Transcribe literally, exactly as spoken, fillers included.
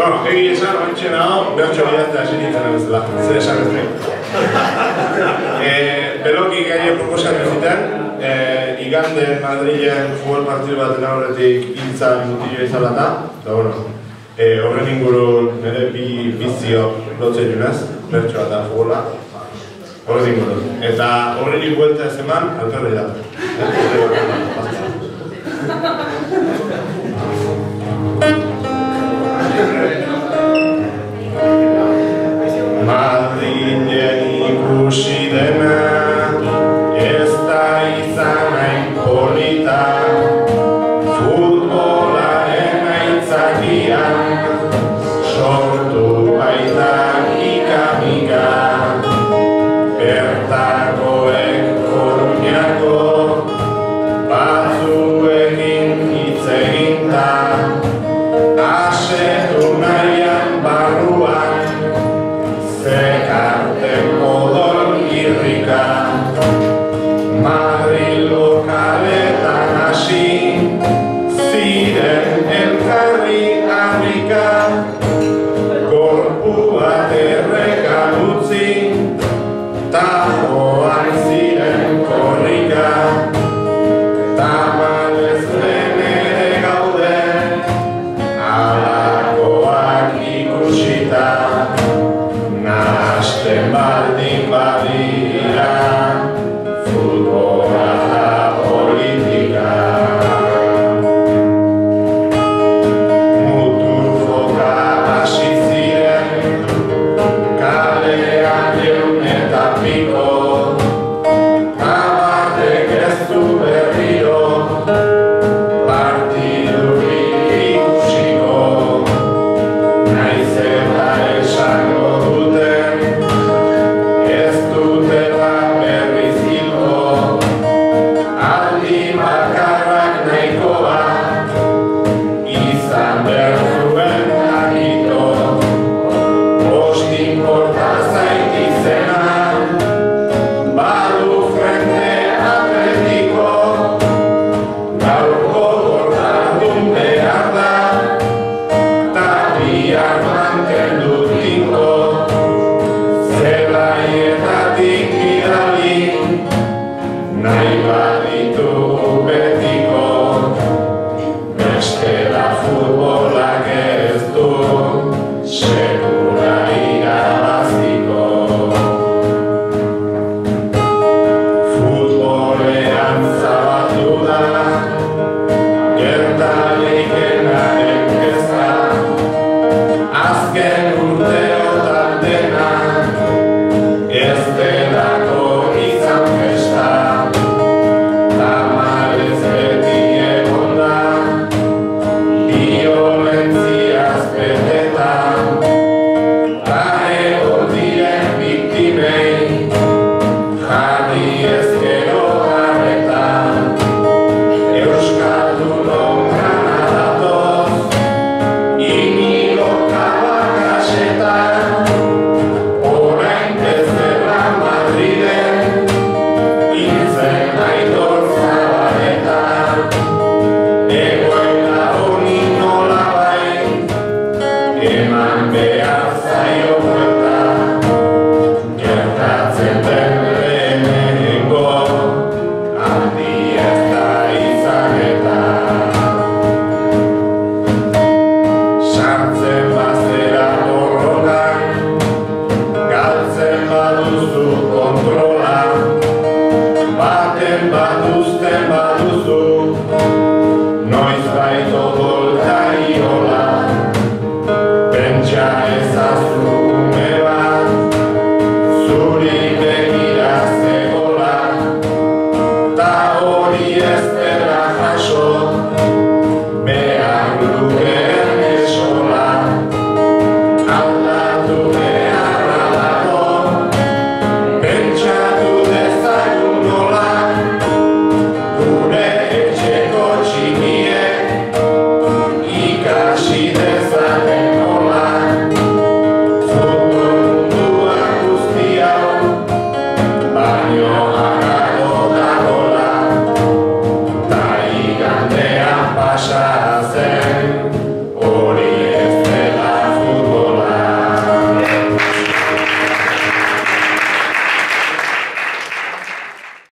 Bueno, egi esan, ointxe nago, bertxo bidazte hasi nintzen bezala, zer esan ez nahi. Beloki gaia proposan zuten, igande Madrilen futbol partidu baten aurretik hiltzan mutillo izan da, eta bueno, horren ingurun nire bi bizio lotzen junaz, bertxoa eta futbola, horren ingurun. Eta horren iguelta ez eman, alperri da. Madrilen ikusi dena ez da izan hain polita, futbolaren aitzakian sortu baita ika-mika, bertakoek Koruñako batzuekin hitz eginda, asetu nahian barruan zekarten odol irrika, Madrid lokaletan hasi ziren elkarri harrika, gorpu bat errekan utzi ta joan ziren korrika, tamalez lehen ere gaude halakoak ikusita, nahasten baldin badira futbola eta politika. Muturfoka hasi ziren kalean eun eta piko, abatek ez du berriro partidurik ikusiko, naiz eta esango duten ez dutela berriz hilko, aldi bakarrak nahikoa izan behar zuen akito, postin porta zait izena badu frente atletiko, gaurko gortadun behar da ta bihar mantendu tinko, zelaietatik bidali nahi baditu betiko, bestela futbolak ez du